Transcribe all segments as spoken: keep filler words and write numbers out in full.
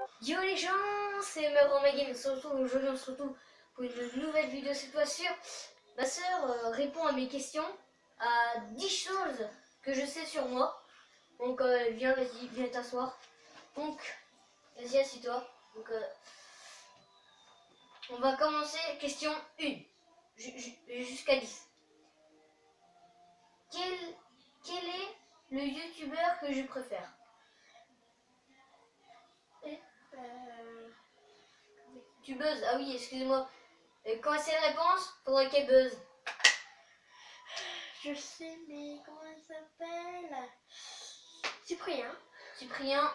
Yo les gens, c'est Meuron Magame, on se retrouve aujourd'hui, on se retrouve pour une nouvelle vidéo cette fois sur ma soeur euh, répond à mes questions, à dix choses que je sais sur moi. Donc euh, viens, vas-y, viens t'asseoir. Donc, vas-y, assis-toi. Donc, euh, on va commencer, question un, jusqu'à dix. Quel, quel est le youtubeur que je préfère? Euh... Tu buzzes? Ah oui, excusez-moi. Quand c'est la réponse, faudrait qu'elle buzz. Je sais, mais comment elle s'appelle? Cyprien. Cyprien.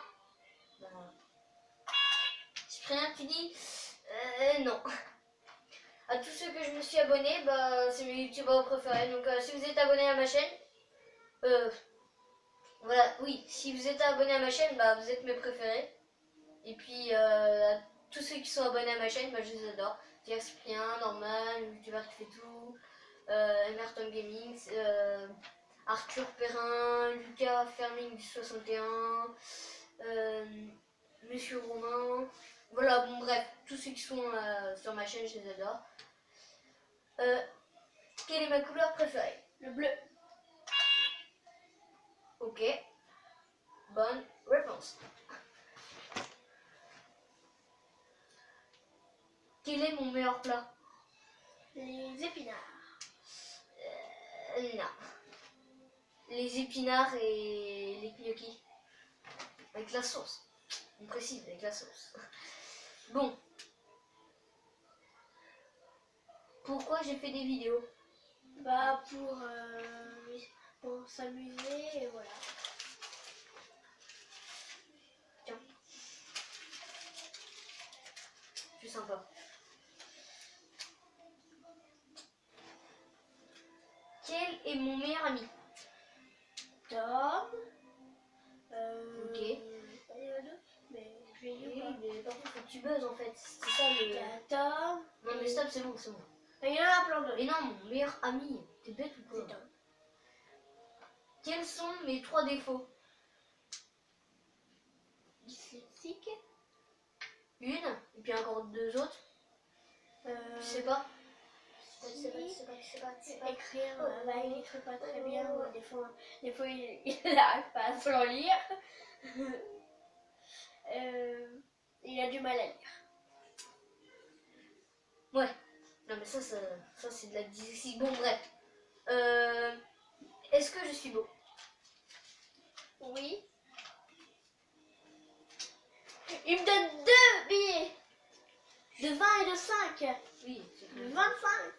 Cyprien, tu dis euh, non. À tous ceux que je me suis abonné, bah, c'est mes youtubeurs préférés. Donc euh, si vous êtes abonné à ma chaîne, euh, voilà, oui, si vous êtes abonné à ma chaîne, bah, vous êtes mes préférés. Et puis euh, à tous ceux qui sont abonnés à ma chaîne, bah, je les adore. C'est-à-dire Cyprien, Norman, le youtubeur qui fait tout, euh, Emerton Gaming, euh, Arthur Perrin, Lucas Ferming du soixante et un, euh, Monsieur Romain. Voilà, bon bref, tous ceux qui sont euh, sur ma chaîne, je les adore. Euh, quelle est ma couleur préférée? Le bleu. Ok, bonne réponse. Quel est mon meilleur plat? Les épinards. euh, Non. Les épinards et les gnocchis. Avec la sauce. On précise, avec la sauce. Bon. Pourquoi j'ai fait des vidéos? Bah pour, euh, pour s'amuser et voilà. Tiens. C'est sympa. Quel est mon meilleur ami? Tom. Euh, Ok. Il y en a deux, mais je vais dire Oui, pas. mais par contre, faut que tu buzzes en fait. C'est ça Il y le. a Tom. Non, mais stop, c'est bon, c'est bon. Il y en a plein d'autres. Mais non, mon meilleur ami. T'es bête ou C'est quoi? Tom. Quels sont mes trois défauts? Dyslexique. Une, et puis encore deux autres. Euh, Je sais pas. si. C'est pas, c'est pas, c'est pas, c'est pas. Écrire, Oh. euh, bah, il écrit pas très bien. euh, Des fois, des fois il n'arrive pas à se relire. euh, il a du mal à lire. Ouais. Non mais ça, ça, ça c'est de la dyslexie. Bon bref. Euh, Est-ce que je suis beau? Oui. Il me donne deux billets. De vingt et de cinq. Oui. De vingt-cinq.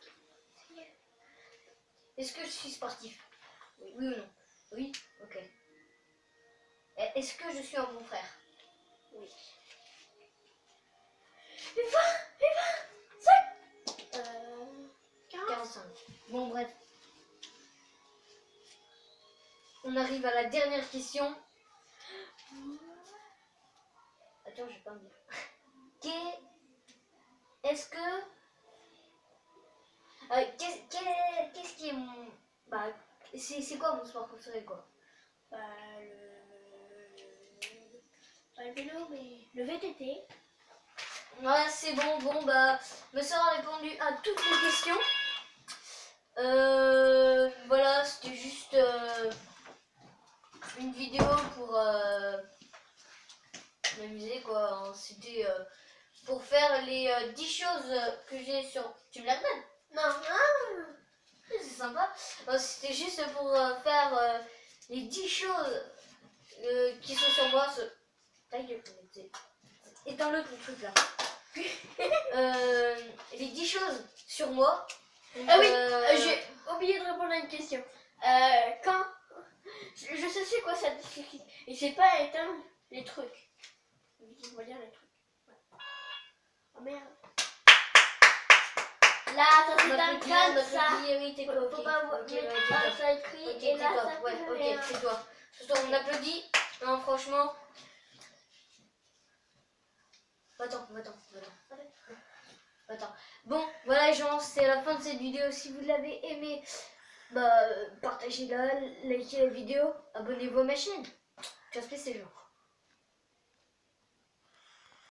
Est-ce que je suis sportif? Oui. Oui ou non? Oui. Ok. Est-ce que je suis un bon frère? Oui. Et vingt, et vingt-cinq. Euh, quarante-cinq. Bon bref. On arrive à la dernière question. Attends, je vais pas me dire. Est-ce que... Euh, Qu'est-ce qu'est-ce qui est mon... Bah, c'est quoi mon sport préféré, quoi? Bah, le... Pas le vélo, mais le V T T. Ouais, c'est bon, bon, bah, ma soeur a répondu à toutes les questions. Euh, voilà, c'était juste euh, une vidéo pour euh, m'amuser, quoi. C'était euh, pour faire les euh, dix choses que j'ai sur... Tu me la redonnes? Non, non. C'est sympa. Euh, C'était juste pour euh, faire euh, les dix choses euh, qui sont sur moi. Ce... Ta gueule, éteins-le ton truc là. euh, les dix choses sur moi. Donc, Ah oui, euh, euh, j'ai oublié de répondre à une question. Euh, quand... Je, je sais c'est quoi ça dyslexie. Et c'est pas éteindre les trucs. On va dire les trucs. Ouais. Oh merde. Là, ça c'est un crâne, ça. Oui, t'es Faut, quoi? faut Ok, pas ok, voir ouais, mettre t'es un top. ça écrit Ok, et t'es là top. ça Ouais, fait ok, rien. c'est toi. Ce soir, on applaudit. Non, franchement. Va-t'en, va-t'en, va-t'en. Va-t'en. Bon, voilà les gens, c'est la fin de cette vidéo. Si vous l'avez aimé, bah, partagez-la, likez la vidéo, abonnez-vous à ma chaîne. Ciao, c'est gens.